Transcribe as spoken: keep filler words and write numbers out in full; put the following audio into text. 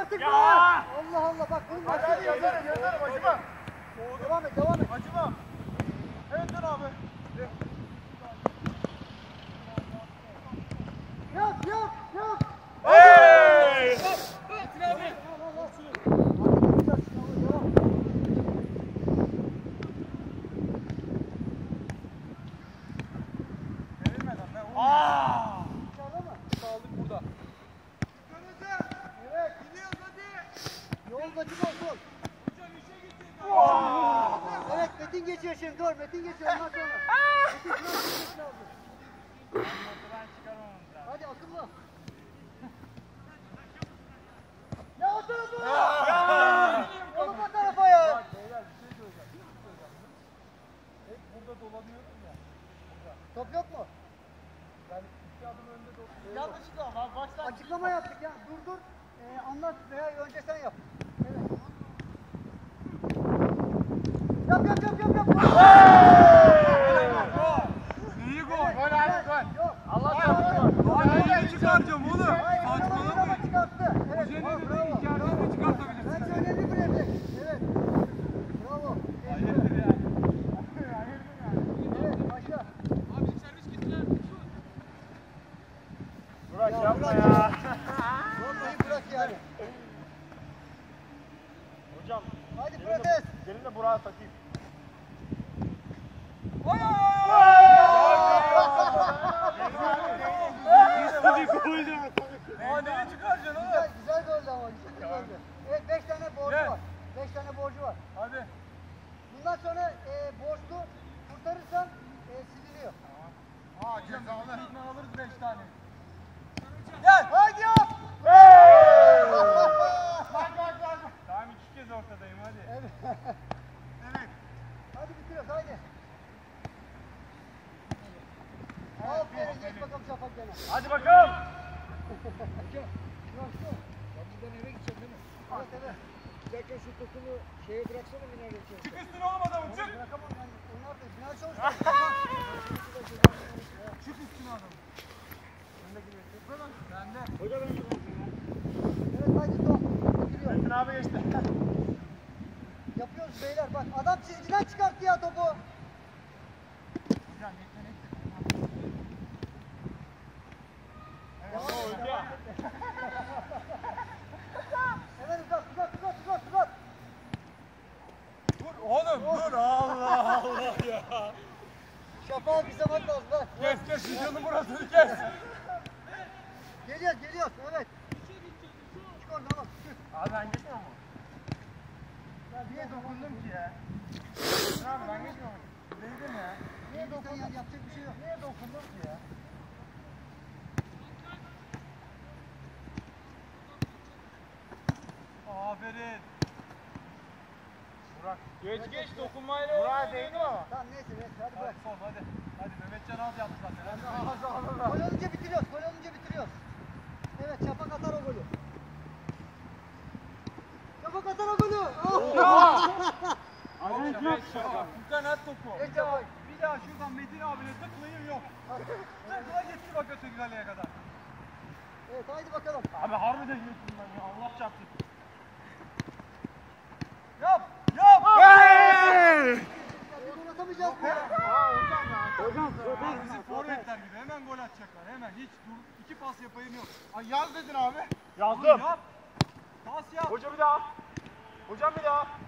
artık ya. Allah Allah bak. Hadi hadi yazarım yazarım acıma. Devam et devam et. Acıma. Evet dön abi. Yap yap yap. Hey! Metin abi. Aaa! Kaldık burada. Evet. Gidiyoruz hadi. Yol bacım ol. Hocam işe gittik. Evet Metin geçiyor şimdi. Dur Metin geçiyor ondan sonra. Metin şuna geçmesi lazım. Hadi akıllı. Ya o tarafa. Oğlum o tarafa ya. Bak beyler bir şey söyleyeceğim. Bir şey söyleyeceğim. Hep burada dolanıyoruz ya. Burada. Top yok mu? Yani iki adım önde dolanıyoruz. Yanlışlıkla var. Baştan açıklama yaptık ya. Dur dur. Ee, anlat veya önce sen yap. Evet. Yap yap yap yap yap. İyi gol. Gol abi gol. Yok. Allah çarpsın. Hayır çıkaracağım oğlum. Hayır, Saçmalama. ama çıkarttı. Evet, Hoca bravo, ne dedi? bravo. İki yerden de çıkartabilirsin. Bence önemli bir evlilik. Evet. Bravo. Hayırdır yani. Evet, başla. Abi servis gittiler. Burak Ya, yapma Burak ya. ya. Vallahi bırak yani. Hocam. Hadi gelin de- protest. Gelin de Burak'a satayım. Oy Aa nereye çıkaracaksın oğlum? Güzel, güzel goldü ama. Güzel goldü. Evet, beş tane borcu Gel. var. Beş tane borcu var. Hadi. Bundan sonra e, borçlu kurtarırsan e, siliniyor. Aa cezalı. Hükmen alırız beş tane. Gel. Haydi yap. Bak bak bak. Tamam iki kez ortadayım hadi. Evet. Evet. Hadi bitiriyoruz haydi. Aferin geç bakalım Şafak gene. Hadi bakalım. Ben eve gideceğim değil mi? Evet evet. Bir dakika şu topunu şeye bıraksana minare için. Çık üstüne oğlum adamın çık. Bırakamam ben. Onlar da final çalışıyor. Çık üstüne adamın. Önde gidiyorsun. Bende. Hoca ben gidiyorum. Evet haydi top. Bitiriyor. Metin abi geçti. Yapıyoruz beyler bak. Adam çizgiden çıkarttı ya topu. Hocam yetenek. Devam et, hoca. devam et. Hemen uzat uzat uzat uzat uzat. Dur oğlum dur Allah Allah ya. Şafak'ı bizemek lazım lan. Kes kes videonun burasını kes. Geliyoruz geliyoruz evet. Çık oradan oğlum. Çık. Abi ben geçmiyor mu? Ya niye dokundum ki ya? Abi ben geçmiyorum. Değdim ya. Niye dokun ya yapacak bir şey yok. Niye dokundum ki ya? Aferin. Burak. Geç geç dokunmayla. Burak'a değdi mi ama? Tamam neyse neyse hadi Hadi bırak. son hadi. Hadi Mehmetcan az yaptı zaten. Hadi. Ağzı alırlar. Gol olunca bitiriyoruz. Gol olunca bitiriyoruz. Evet Şafak atar o golü. Şafak atar o golü. Oh! Hadi Geç şaka. Furkan at topu. Geç Şafak. Bir daha şuradan Metin abine tıklayayım yok. Tıkla gitti bak öteki kaleye kadar. Evet haydi bakalım. Abi harbiden yiyorsun ben ya. Allah çarpsın. Yap. Yap. Hey! Ya gol atamayacağız mı? Aa hocam ya. Hocam Bak bizim forvetler gibi hemen gol atacaklar. Hemen hiç dur. İki pas yapayım yok. Ay yaz dedin abi. Oğlum Yazdım. Yap. Pas yap. Hoca bir daha. Hocam bir daha.